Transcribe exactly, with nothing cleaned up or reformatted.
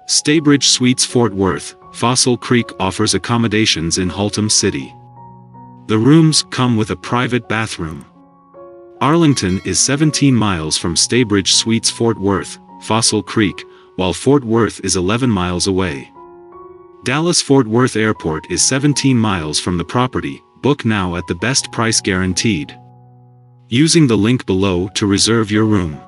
Staybridge Suites Fort Worth, Fossil Creek offers accommodations in Haltom City. The rooms come with a private bathroom. Arlington is seventeen miles from Staybridge Suites Fort Worth, Fossil Creek, while Fort Worth is eleven miles away. Dallas-Fort Worth Airport is seventeen miles from the property. Book now at the best price guaranteed. Using the link below to reserve your room.